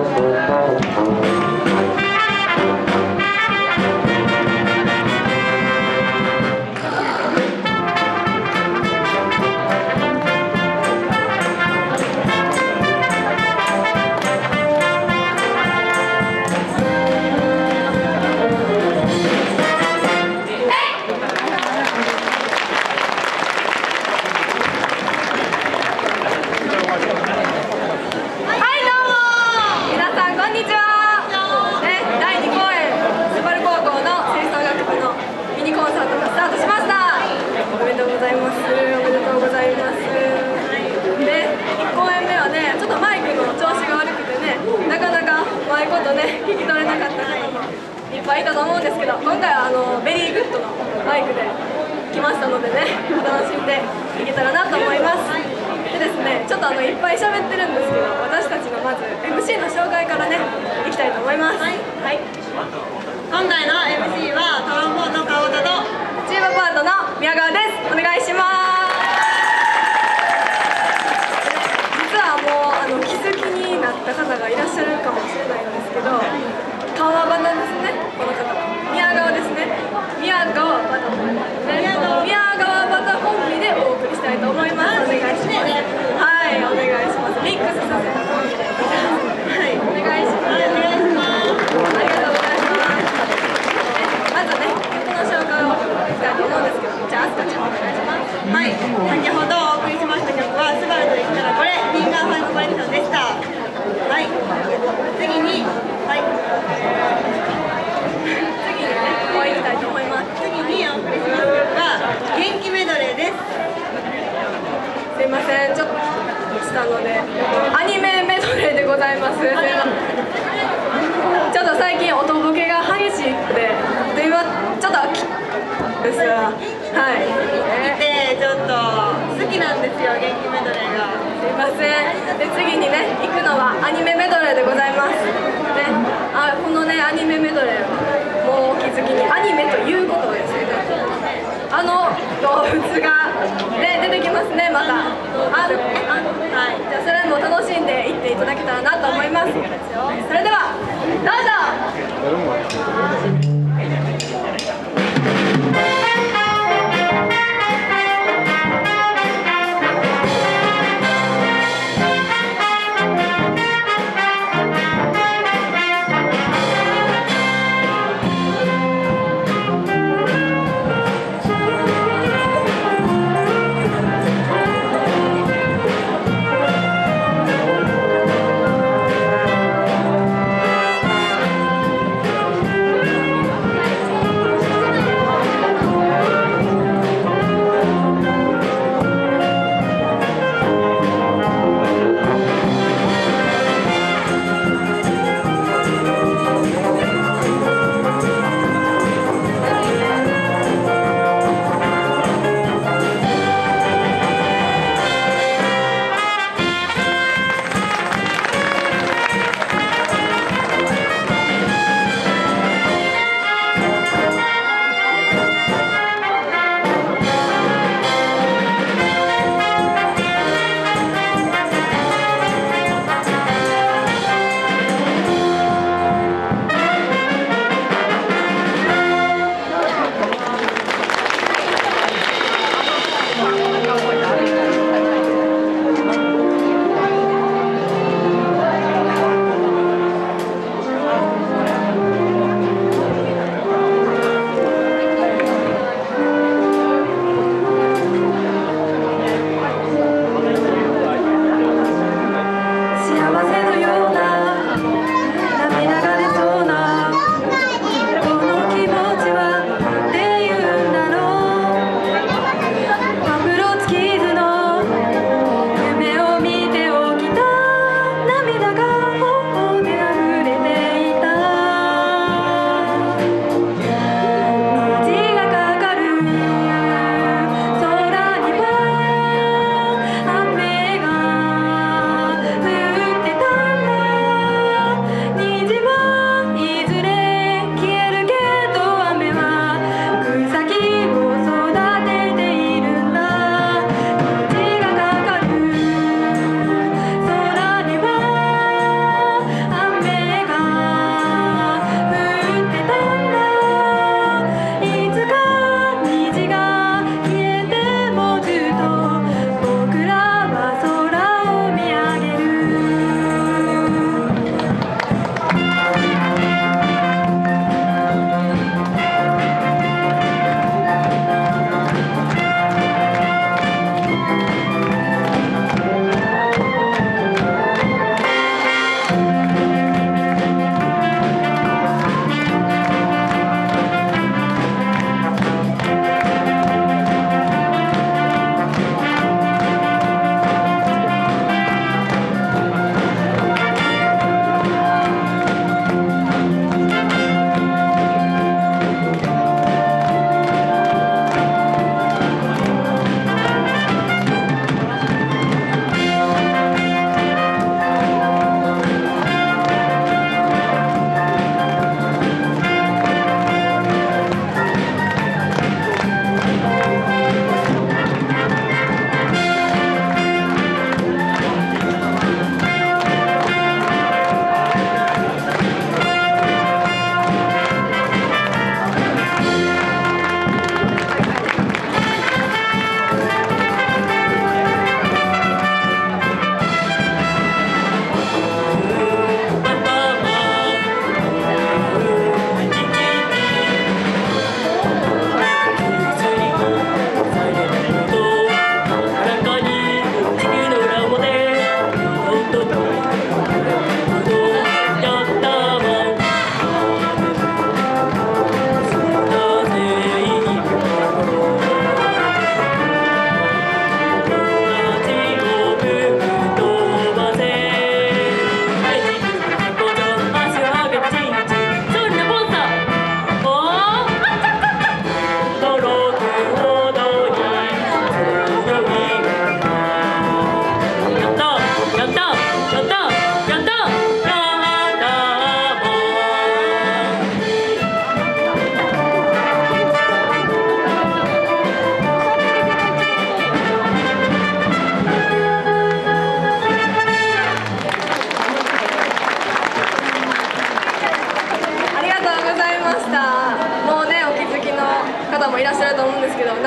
聞き取れなかった方もいっぱいいたと思うんですけど、今回はベリーグッドのマイクで来ましたのでね、お楽しんでいけたらなと思います。でですね、ちょっといっぱい喋ってるんですけど、私たちのまず MC の紹介からね、いきたいと思います。はい、 今回の MC はトロンボーンの川田とチューバパートの宮川です。お願いします。実はもう気づきになった方がいらっしゃるかもしれないんですけど、川花ですね、この方宮川ですね、宮川バタね、宮川バタコンビでお送りしたいと思います。お願いします。はい、お願いします。ミックスさせたコンビでいきますので、はい、お願いします。ありがとうございます。まずね、曲の紹介をしたいと思うんですけど、じゃあ、あすかちゃんお願いします。 はい、先ほどお送りしました曲は「スバルと言ったらこれ」フィンガー5コレクションでした。はい、次に、はい、 次にね、こういきたいと思います。 次にお送りします曲が「元気メドレー」です。 すいません、ちょっとしたのでアニメメドレーでございます。ちょっと最近音ボケが激しくて今ちょっとですが、はい、 見てちょっと好きなんですよ、元気メドレーが。 すいません。で次にね、行くのはアニメメドレーでございます。ね、このねアニメメドレーもうお気づきにアニメということですね。動物がね出てきますね、また。はい、じゃあそれも楽しんでいっていただけたらなと思います。それではどうぞ。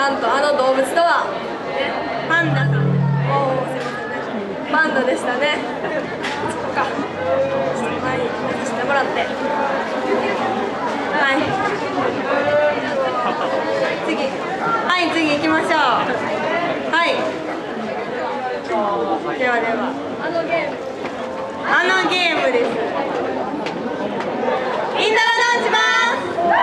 なんとあの動物とは、ね、 パンダさん。 おお、すいませんね、パンダでしたね。そっか、前にさせてもらって、 はい。次。はい、次行きましょう。はい。ではでは。 あのゲームです。イントロドンします。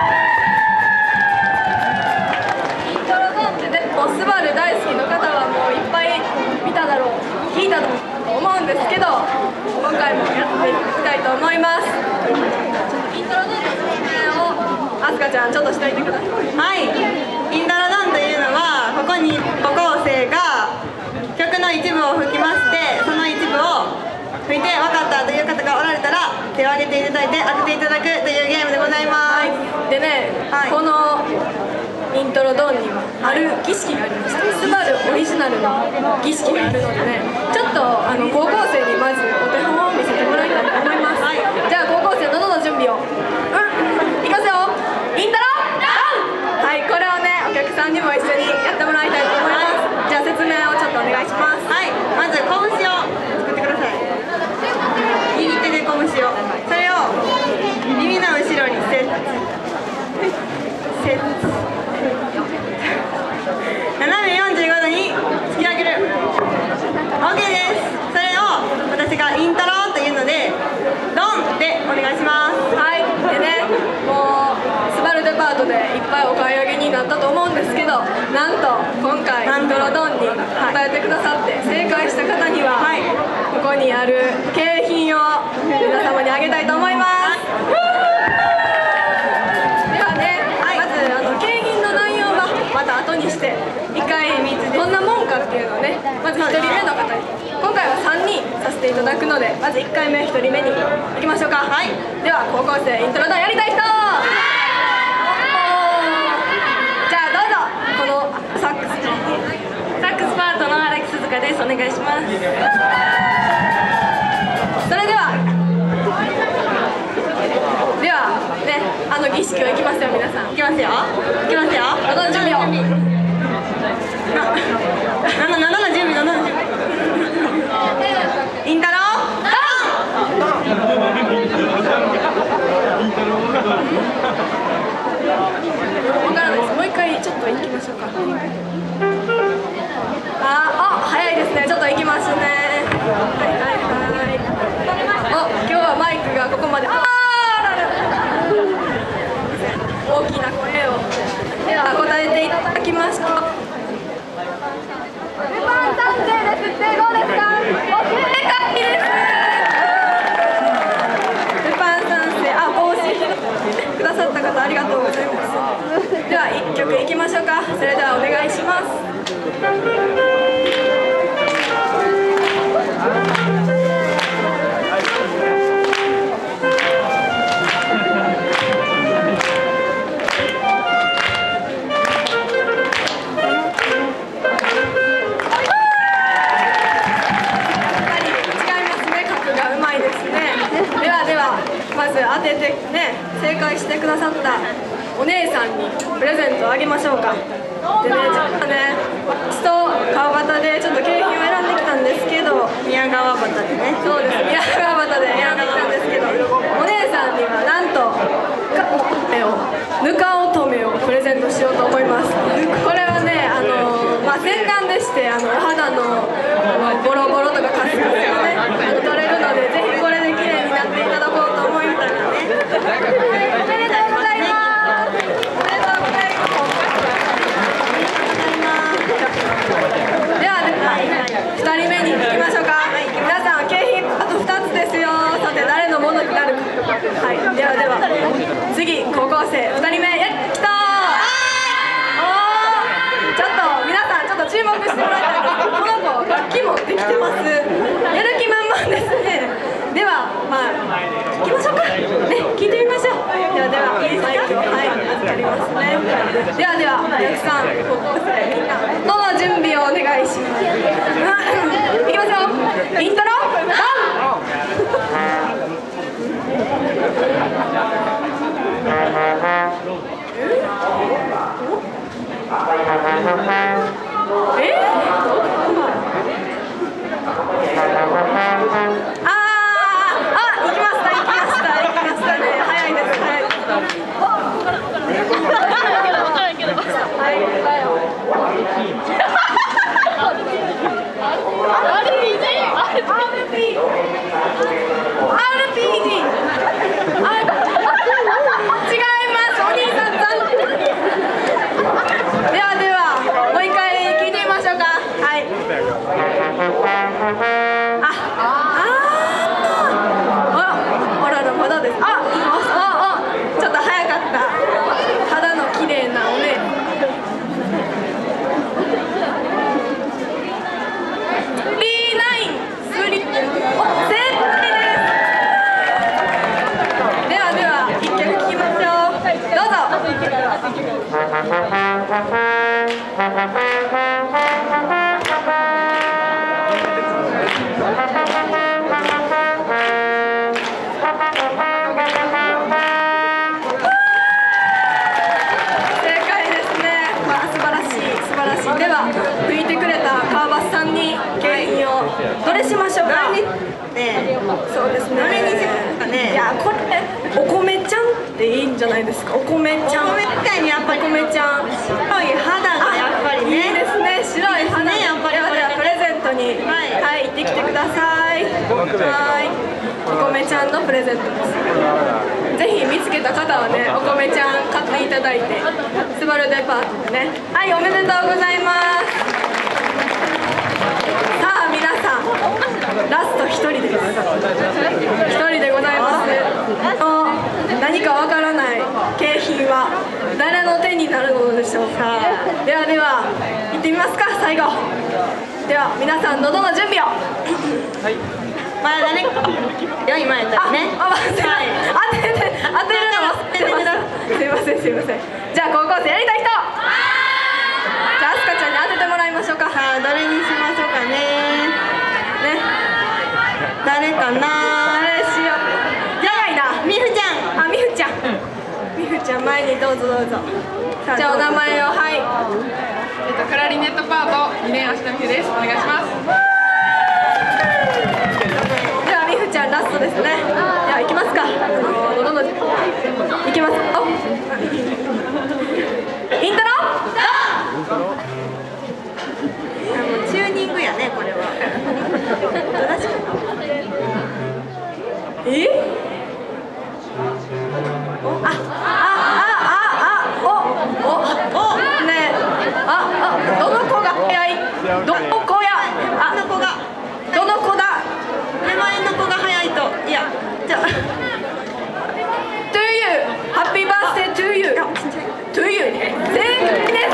イントロドンってね、もうスバル大好きの方はもういっぱい見ただろう、聞いたと思うんですけど、今回もやっていきたいと思います。イントロドンの説明をあすかちゃんちょっとしておいてください。 はい。イントロドンというのは、ここに高校生が曲の一部を吹きまして、その一部を吹いて分かったという方がおられたら手を挙げていただいて当てていただくというゲームでございます。 でね、 はい、 このイントロドンにはある儀式がありまして、スバルオリジナルの儀式があるのでね、ちょっと高校生にまずお手本を見せてもらいたいと思います。はい、じゃあ高校生喉の準備を、いきますよ。イントロドン。はい、これをねお客さんにも一緒にやってもらいたいと思います。じゃあ説明をちょっとお願いします。 はい、まず拳を作ってください。右手で拳を、それを耳の後ろにセット、斜め45度に突き上げる。 OK です。それを私がイントロというのでドンでお願いします。 はい、でね、もうスバルデパートでいっぱいお買い上げになったと思うんですけど、なんと今回イントロドンに答えてくださって正解した方には、はい、ここにある景品を皆様にあげたいと思います。ではね、はい、まず景品の内容はまた後にして一回どんなもんかっていうのをね、まず1人目の方に、今回は3人させていただくので、まず1回目1人目に行きましょうか。はい、では高校生イントロドンやりたい人、じゃあどうぞ。このサックスパートの荒木鈴香です。お願いします。それではね、儀式をいきますよ。皆さんいきますよ、いきますよ。 喉の準備を、 喉の準備、喉の準備。イントロドン。わからないです。もう一回ちょっと行きましょうか。早いですね。ちょっと行きますね。はいはいはい。今日はマイクがここまで。大きな声を。では答えていただきました。ルパン三世です。正誤ですか？正解です。ルパン三世、帽子くださった方ありがとうございます。では1曲いきましょうか。それではお願いします。まず当ててね、正解してくださったお姉さんにプレゼントをあげましょうか。でね、ちょっとね、私と川端でちょっと景品を選んできたんですけど、 宮川端でね、 そうです、宮川端で選んできたんですけど、お姉さんにはなんとぬか乙女をプレゼントしようと思います。これはね、洗顔でしてお肌のボロボロとかカスカスがね取れるので、ぜひこれで綺麗になっていただこうと思いますね。おめでとうございます。おめでとうございます。では2人目に行きましょうか。皆さん景品あと2つですよ。さて誰のものになるか。はい、では次高校生2人目、来たー。ちょっと皆さんちょっと注目してもらいたいんですけど、この子楽器持ってきてます。やる気満々ですね。では行きましょうかね、聞いてみましょう。ではいいですか。はい、預かりますね。ではお客さん、高校生みんなどの準備をお願いします。いきますよ。イントロドン。 どれしましょうか。 そうですね。どれにしますかね。 いやこれお米ちゃんっていいんじゃないですか。お米ちゃん。 お米みたいにやっぱりお米ちゃん。 白い肌がやっぱりね。 いいですね。白い肌。やっぱりではプレゼントにはい行ってきてください。はい。お米ちゃんのプレゼントです。ぜひ見つけた方はねお米ちゃん買っていただいてスバルデパートでね。はいおめでとうございます。さあ皆さんラスト1人です。1人でございます。何かわからない景品は誰の手になるのでしょうか。ではでは行ってみますか。最後では皆さん喉の準備を。はい。 まだね。良い前だね。 当てるの忘れてました。すいませんすいません。じゃあ高校生やりたい人。じゃああすかちゃんに当ててもらいましょうか。 さあどれにしましょうかね。ね。誰かな。 誰しよう。早いな。 みふちゃん。 あみふちゃん。みふちゃん前にどうぞどうぞ。じゃあお名前をはい。 クラリネットパート2年芦田美優です。お願いします。 ではみふちゃんラストですね。では行きますか。どんどん行きます。イントロ。 チューニングやねこれは。 どの子が早い。どの子や。どの子だ。 手前の子が早いと。いやじゃあ。 To you, Happy birthday to you. To you. 正解です。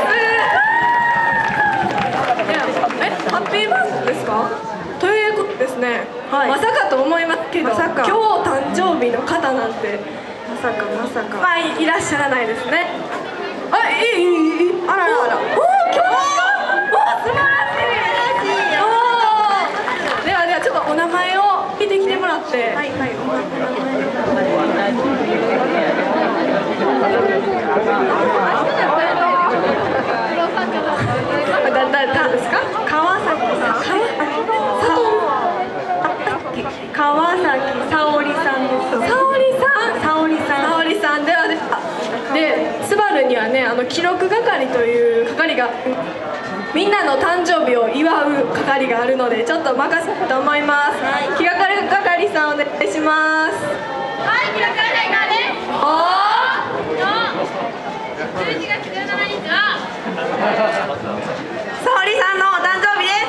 ハッピーバースデーですか。ということですね。まさかと思いますけど、今日誕生日の方なんてまさかまさか。 まあいらっしゃらないですね。ああららら。 お今日素晴らしい。おではではちょっとお名前を聞いてきてもらって。 はいはい。 誰ですか。 川崎さん。川崎沙織さんです。 沙織さんではでスバルにはね記録係という係がみんなの誕生日を祝う係があるのでちょっと任せたいと思います。気がかり係さんお願いします。 はい、気がかりないからね。11月17日は沙織さんのお誕生日です。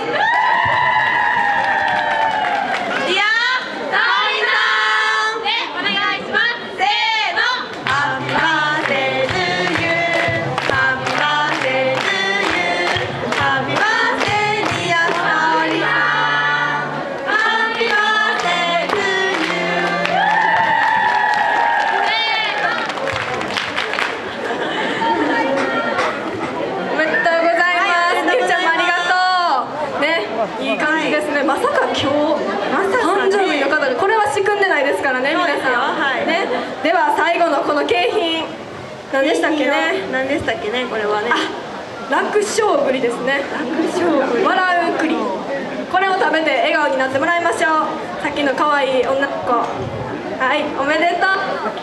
いや沙織さんでお願いします。せーの。 ハッピーバースデートゥーユー。ハッピーバースデートゥーユー。ハッピーバースデーディア沙織さん。ハッピーバースデートゥーユおめでとうございます。みゆちゃんもありがとう。ね、いい感じですね。まさか今日誕生日の方がこれは仕組んでないですからね皆さん。ね、では最後のこの景品何でしたっけね。 何でしたっけねこれはね。 楽勝栗ですね。笑う栗、これを食べて笑顔になってもらいましょう。さっきの可愛い女の子、はい、おめでとう。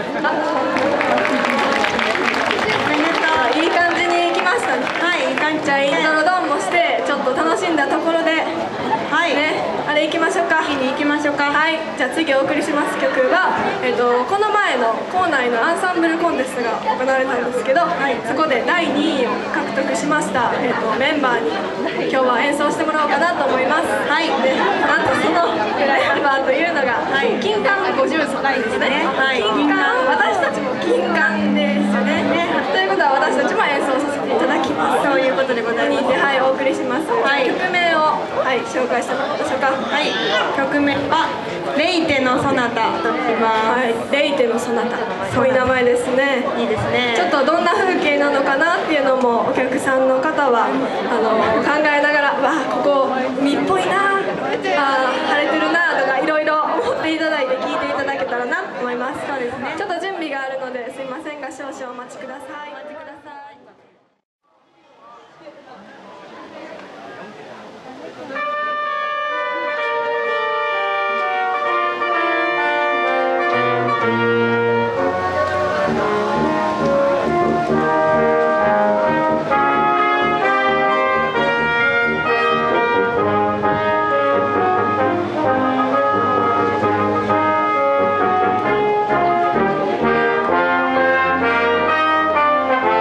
いい感じに来ましたね。 はい、いい感じ。 じゃあイントロドンもしてちょっと楽しんだところで、 はいね、あれ行きましょうか。 次に行きましょうか。 はい、じゃあ次お送りします曲が、この前の校内のアンサンブルコンテストが行われたんですけど、そこで第2位を獲得しました、メンバーに今日は演奏してもらおうかなと思います。はい、でなんとそのメンバーというのが、金管50歳ですね。金管、私たちも金管ですよね。ということは私たちも演奏させていただきます。 そういうことでございます。 で、はい、お送りします。曲名を、紹介してもらいましょうか。 はい、曲名はレイテのソナタと言います。 はい、レイテのソナタ、そういう名前ですね。 いいですね。 ちょっとどんな風景なのかなっていうのもお客さんの方は考えながら、わあここ海っぽいな、あ晴れてるなとかいろいろ思っていただいて聴いていただけたらなと思います。そうですね。ちょっと準備があるのですいませんが少々お待ちください。 「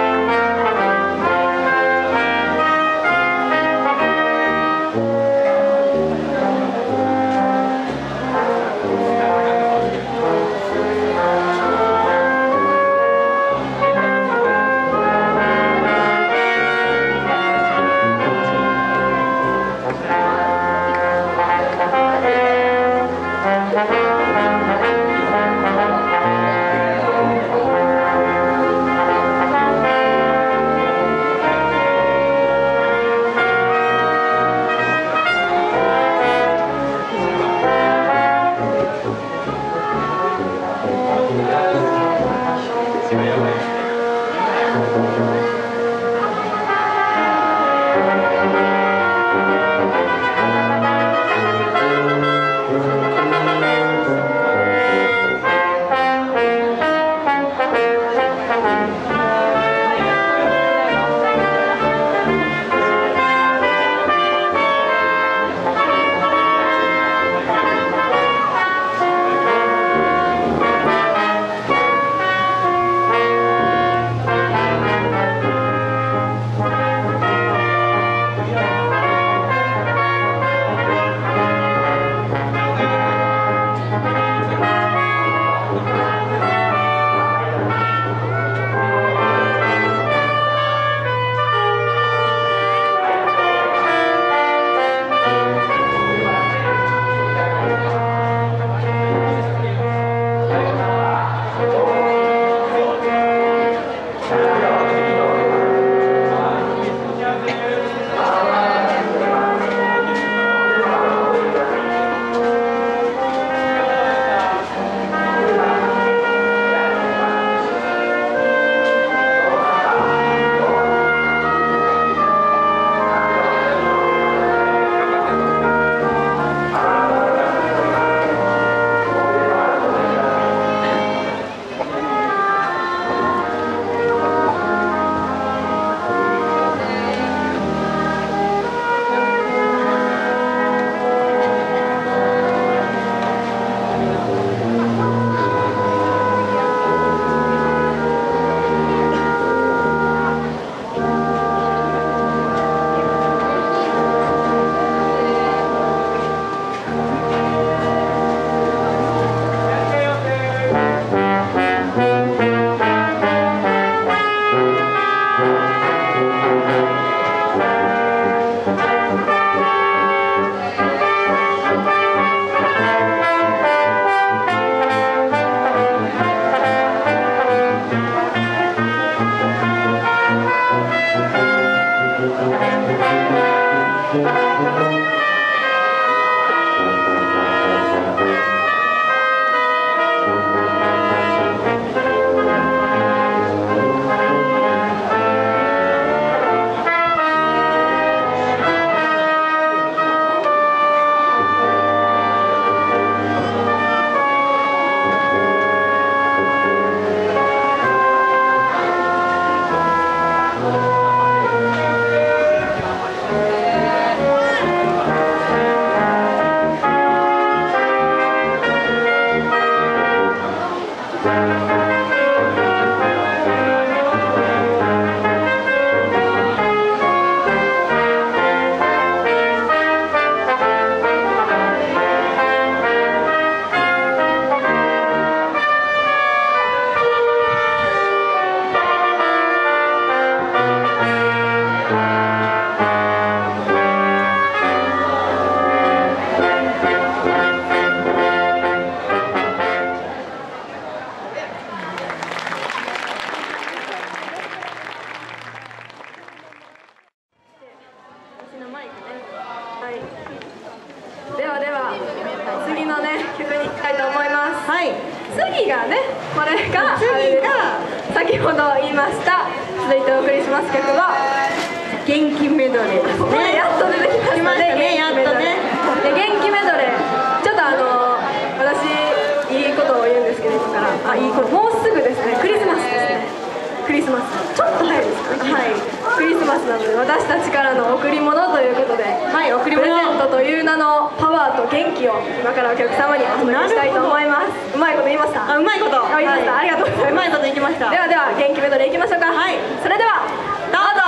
ではでは次のね曲に行きたいと思います。 はい。 次がね、これが次が先ほど言いました続いてお送りします曲は元気メドレーですこれね。 やっと出てきましたね。 やっとね。 で元気メドレー、ちょっと私いいことを言うんですけど、今からいいこと、もうすぐですねクリスマスですね。クリスマスちょっと早いですかね。 はい。 クリスマスなので私たちからの贈り物ということで、 はい、贈りプレ物。 ゼントという名のパワーと元気を今からお客様にお届けしたいと思います。うまいこと言いました。 あ、うまいこと。 言いました、ありがとうございます。 うまいこと言いました。 ではでは元気メドレーいきましょうか。 はい。 それではどうぞ。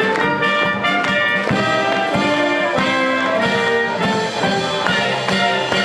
「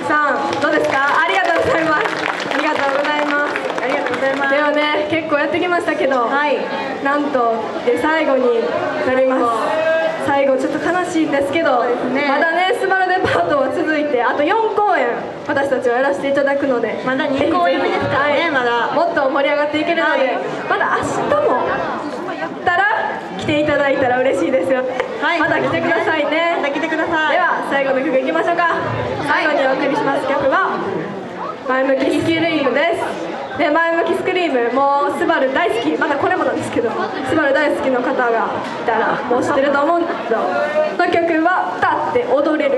さんどうですか？ありがとうございます。ありがとうございます。 ありがとうございます。 ではね、結構やってきましたけど、 はい。 なんとで最後になります。最後ちょっと悲しいんですけど、 ねまだねスバルデパートは続いてあと4公演私たちはやらせていただくので、 まだ2公演目ですからね、まだ。 もっと盛り上がっていけるので、まだ明日もやったら来ていただいたら嬉しいですよ。 はい。 また来てくださいね。 また来てください。 では最後の曲いきましょうか。最後にお送りします曲は前向きスクリームです。で前向きスクリーム、もうスバル大好き、まだこれもなんですけど、スバル大好きの方がいたらもう知ってると思うんですけど、この曲は歌って踊れる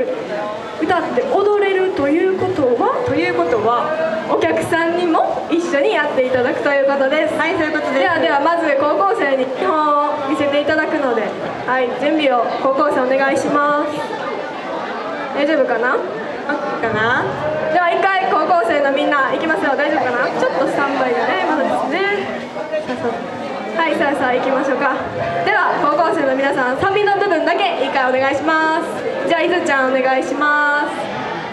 ということはお客さんにも一緒にやっていただくということです。 はい、そういうことです。 ではまず高校生に基本を見せていただくので、はい、準備を高校生お願いします。大丈夫かな？ かな？ では一回高校生のみんな行きますよ。大丈夫かな？ちょっとスタンバイがねまだですね。はい、さあ行きましょうか。では高校生の皆さん、サビの部分だけ一回お願いします。じゃあいずちゃんお願いします。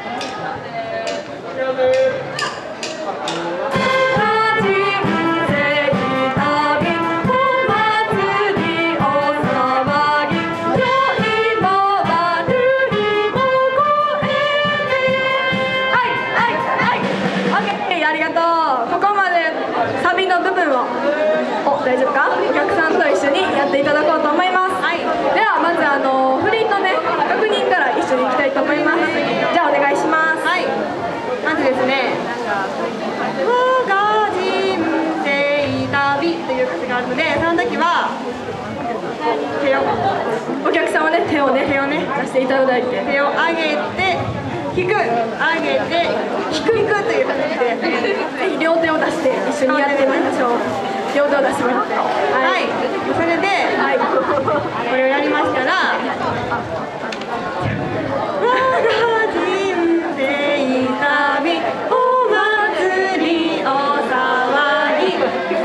大丈夫か？お客さんと一緒にやっていただこうと思います。はい、ではまず振りのね確認から一緒にいきたいと思います。じゃあお願いします。はい、 まずですね「我が人生旅」という歌詞があるので、その時は手を、 お客さんはね手をね出していただいて、 手を上げて引く、上げて引くという形でぜひ両手を出して一緒にやってみましょう。両手を出してもらって、 はい、それで、はい、これをやりましたら「我が人生旅お祭りお騒ぎ」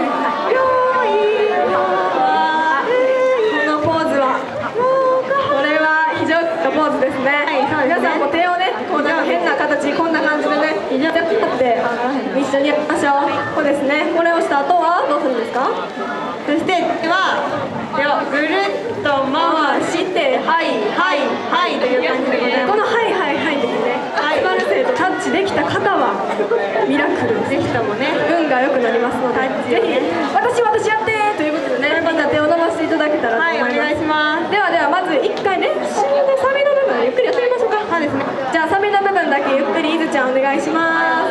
このポーズはこれは非常にポーズですね。はい、そうですね。皆さんも手をねこうなんか変な形、こんな感じでね非常にって一緒にやりましょう。こうですね。これをした後はどうするんですか？ そして手をぐるっと回して「はいはいはい」という感じでございます。 この「はいはいはい」ですね、スバル生とタッチできた方はミラクル、 ぜひともね運が良くなりますので、ぜひ私やってということでね、みんな手を伸ばしていただけたらと思います。 はい、お願いします。 ではまず1回ねサビの部分ゆっくりやってみましょうか。 そうですね。 じゃあサビの部分だけゆっくりいずちゃんお願いします。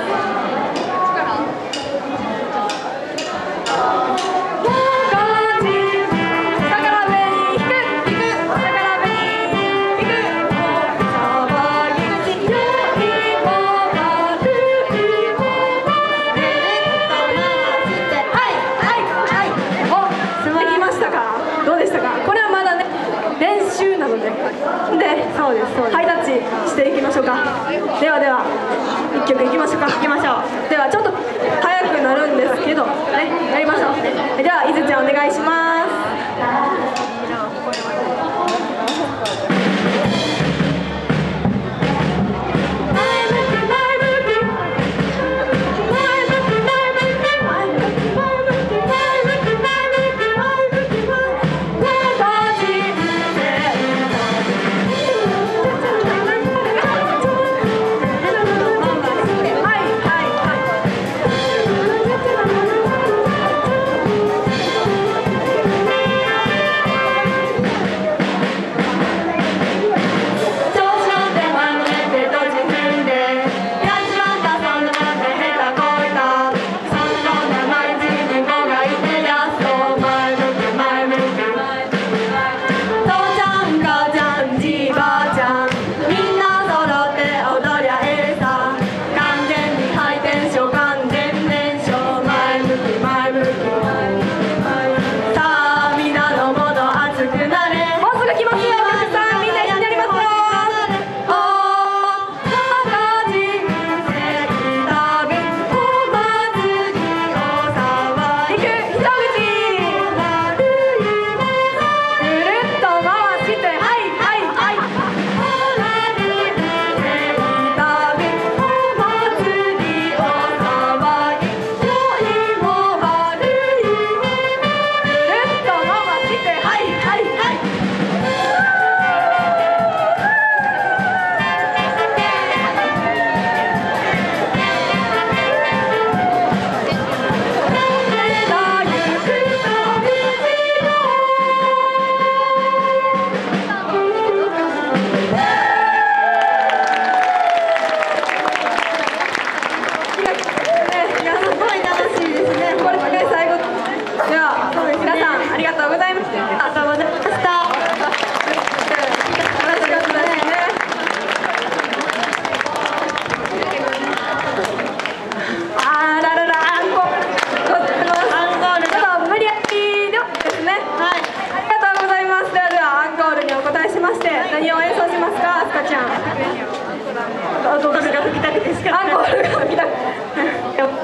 そうですハイタッチしていきましょうか。では1曲いきましょうか。ではちょっと早くなるんですけどね、やりましょう。じゃあいずちゃんお願いします。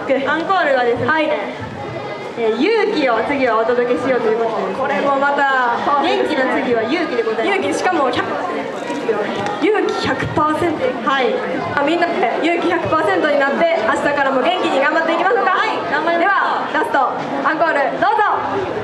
アンコールはですね、 はい、 勇気を次はお届けしようということで、 これもまた元気の次は勇気でございます。 勇気、しかも100%勇気 100%、 はい、 みんなで勇気 100% になって明日からも元気に頑張っていきましょうか。 はい、頑張りましょう。 ではラストアンコールどうぞ。